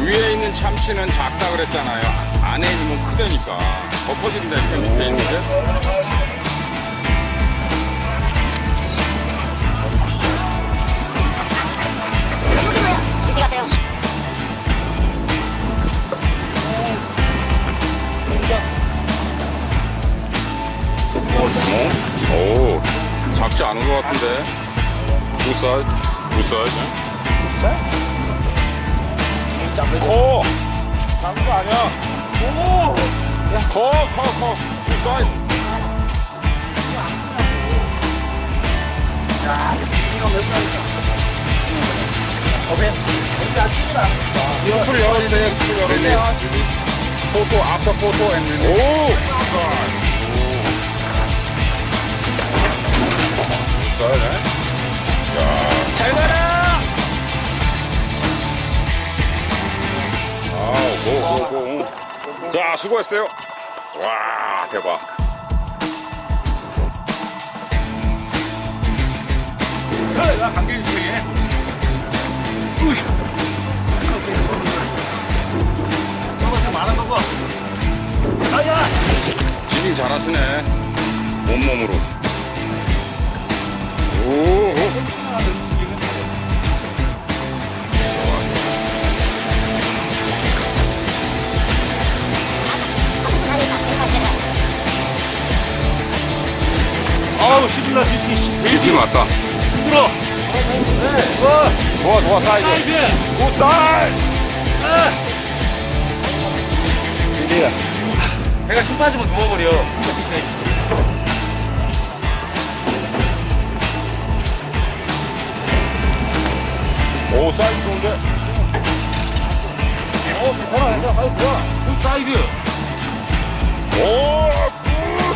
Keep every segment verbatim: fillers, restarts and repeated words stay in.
위에 있는 참치는 작다 그랬잖아요. 안에 있는 건 크다니까. 더 커진다니까, 밑에 있는 게. 진짜 같아요. 오, 작지 않은 것 같은데. 두 살, 두 살. 커! 작은 거 아니야? 오! 커, 커, 커. 두 살. 야, 이거 몇 살이야? 어벤? 근데 아직 안 했어. 스프를 열어주세요, 스프를 열어주세요. 포토, 앞터 포토, 앤 릴리. 오! 두 살, 네? 야. 잘 가라! 아우, 고, 고, 고. 자, 수고했어요. 와, 대박. 나 감기 중이네. 너가 많은 거고. 아야! 지깅 잘하시네. 온몸으로. 오, 오. 아우, 시들라, 시티. 지지 맞다. 힘들어. 네. 좋아. 좋아, 좋아, 사이즈. 사이즈. 굿사이! 아. 릴리야. 배가 힘 빠지면 누워버려. 오, 사이즈 좋은데? 어, 괜찮아, 괜찮아. 사이즈 좋아. 굿 사이즈. 오, 굿!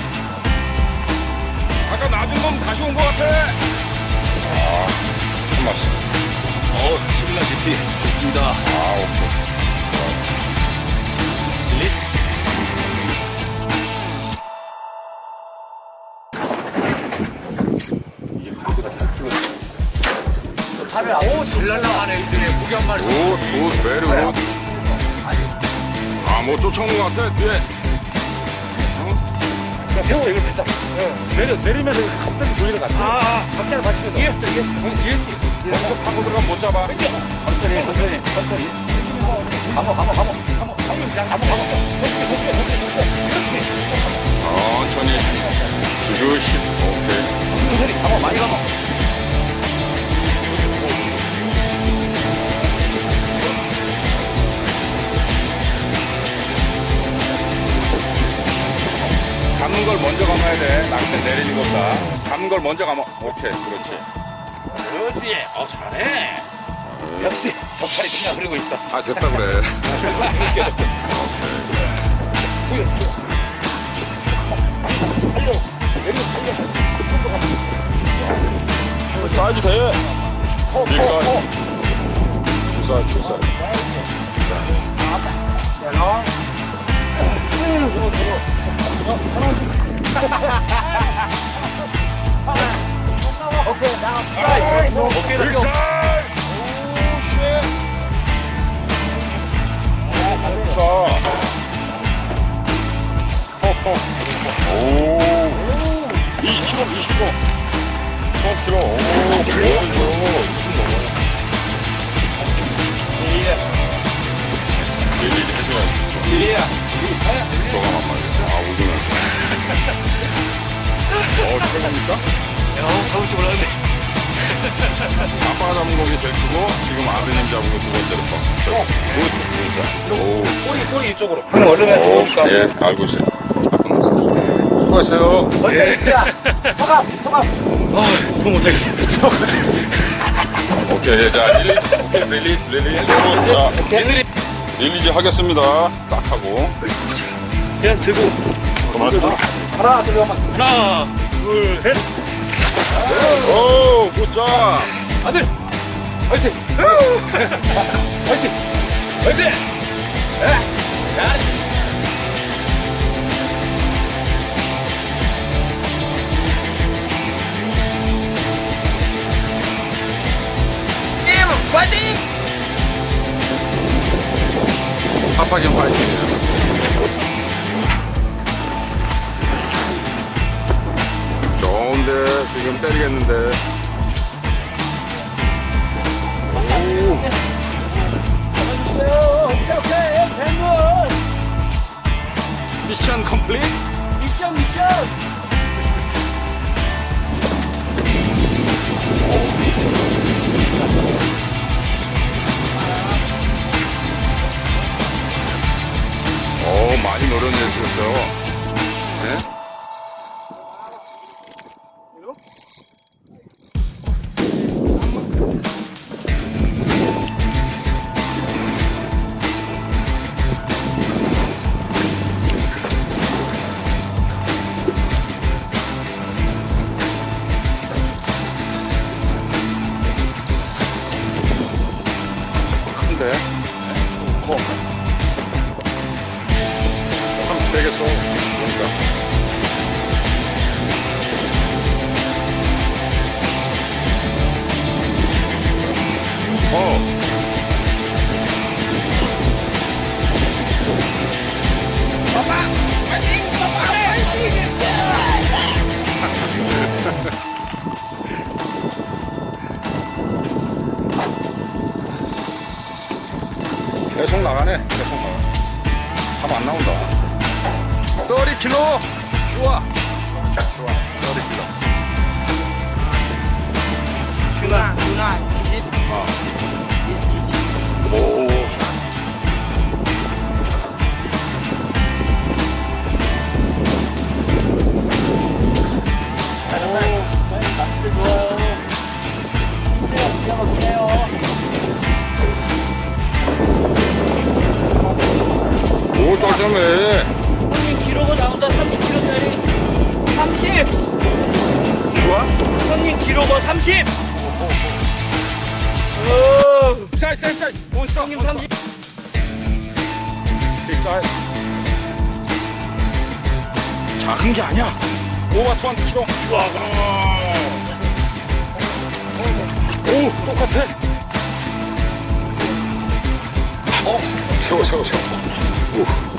아까 놔준 건 다시 온 것 같아. 아, 한 맛씩. 어, 시빌라 지티. 좋습니다. 아, 오케이. 릴리스. 오, 잘 날라가네, 이제. 고기 한 마리. 굿, 굿, 베리 굿. 아, 뭐 쫓아오는 것 같아, 뒤에. 야, 태호 이걸 뱉자. 내려, 내리면서 갑자기 돌리는 것 같아. 아, 아. 갑자기 받치면서. 이해했어, 이해했어. 이해했지. 여기서 파고 들어가면 못 잡아. 천천히, 천천히, 천천히. 감어, 감어, 감어. 감어, 감어, 그냥 감어, 감어. 천천히, 천천히, 천천히, 천천히. 그렇지. 천천히. 지그시. 오케이. 천천히, 감어, 많이 감어. 감는 걸 먼저 감아야 돼. 낚싯대 내리는 것보다. 감는 걸 먼저 감아. 오케이, 그렇지. 그렇지. 어, 잘해. 역시 덕팔이 그냥 흐르고 있어. 아, 됐다 그래. 오케이. 사이즈 돼. 빅 사이즈. 빅 사이즈, 빅 사이즈. 오케이, 나 오케이, 빅 사이즈! 오, 이십 킬로그램, 이십 킬로그램. 이십 킬로그램. 오, 그래요? 이십 넘어요. 릴리야. 릴리 해줘야지. 릴리야. 저가 만말이야. 아, 오줌했어. 어, 최고입니까? 야, 잡을 줄 몰랐는데. 아빠가 잡은 고기 제일 크고, 지금 아드님 잡은 거 두 번째로 커. 어, 굿, 오. 꼬리, 꼬리 이쪽으로. 형 얼른 죽으니까. 예, 알고 있어요. 아, 끝났어요. 수고했어요. 예. 소감, 소감. 아, 또 못하겠어요. 오케이, 자, 릴리즈. 오케이, 릴리즈, 릴리즈. 자, 얘들이 릴리즈 하겠습니다. 딱 하고. 그냥 들고. 그만하자. 하나, 둘, 하나, 둘, 셋. 오, 굿잡. 아들, 화이팅! 화이팅! 화이팅! 야! 야! 화이팅! 급하게 파이팅이에요. 좋은데 지금 때리겠는데. 오. 잡아주세요. 오케이 오케이. 뱅글. 미션 컴플릿. 미션 미션. 오, 많이 노련해졌어. 네? 큰데? 커. 참 되겠어. 보니까. 어. 빠빠 파이팅 빠빠 파이팅. 계속 나가네. 계속 나가. 답 안 나온다. 삼십 킬로. 좋아. 좋아. 삼십 킬로. 누나 누나. 어. 오. 낚시 좋아요. 힘세요. 기가 막히네요. 오, 쩔쩔매. 형님 기록은 나온다. 삼십 킬로짜리. 삼십. 좋아? 형님 기록은 삼십. 오. 사이즈, 사이즈, 사이즈. 몬스터. 형님 삼십. 빅 사이즈. 작은 게 아니야. 오가 이십 킬로. 좋아. 오, 똑같아. 어, 세워, 세워, 세워. 우.